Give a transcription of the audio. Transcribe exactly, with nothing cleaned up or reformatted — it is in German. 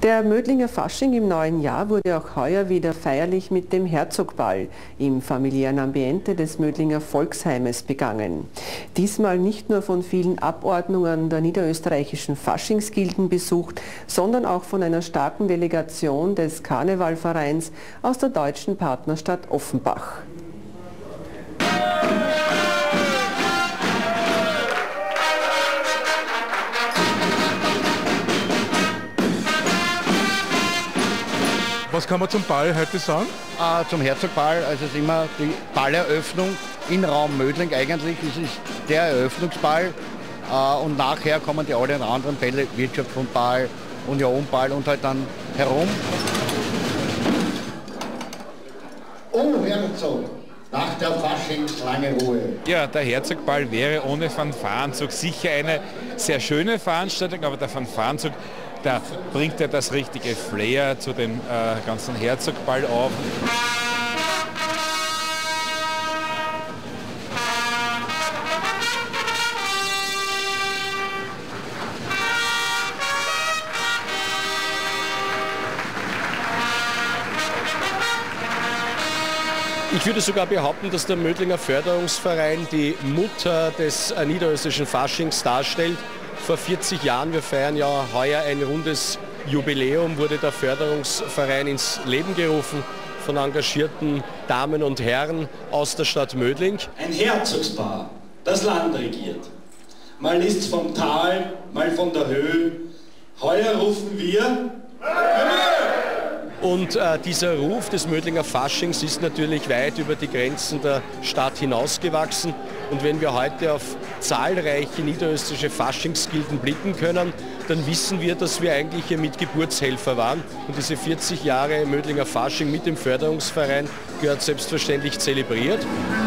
Der Mödlinger Fasching im neuen Jahr wurde auch heuer wieder feierlich mit dem Herzogball im familiären Ambiente des Mödlinger Volksheimes begangen. Diesmal nicht nur von vielen Abordnungen der niederösterreichischen Faschingsgilden besucht, sondern auch von einer starken Delegation des Karnevalvereins aus der deutschen Partnerstadt Offenbach. Was kann man zum Ball heute sagen? Äh, zum Herzogball, also es ist immer die Balleröffnung in Raum Mödling eigentlich. Es ist der Eröffnungsball äh, und nachher kommen die alle anderen Bälle, Wirtschaftsball, Unionball und halt dann herum. Oh, Herzog, nach der Faschingslange Ruhe. Ja, der Herzogball wäre ohne Fanfarenzug sicher eine sehr schöne Veranstaltung, aber der Fanfarenzug, da bringt er das richtige Flair zu dem äh, ganzen Herzogball auf. Ich würde sogar behaupten, dass der Mödlinger Förderungsverein die Mutter des äh, niederösterreichischen Faschings darstellt. Vor vierzig Jahren, wir feiern ja heuer ein rundes Jubiläum, wurde der Förderungsverein ins Leben gerufen von engagierten Damen und Herren aus der Stadt Mödling. Ein Herzogspaar, das Land regiert. Mal ist's vom Tal, mal von der Höhe. Heuer rufen wir... Und äh, dieser Ruf des Mödlinger Faschings ist natürlich weit über die Grenzen der Stadt hinausgewachsen. Und wenn wir heute auf zahlreiche niederösterreichische Faschingsgilden blicken können, dann wissen wir, dass wir eigentlich hier mit Geburtshelfer waren. Und diese vierzig Jahre Mödlinger Fasching mit dem Förderungsverein gehört selbstverständlich zelebriert.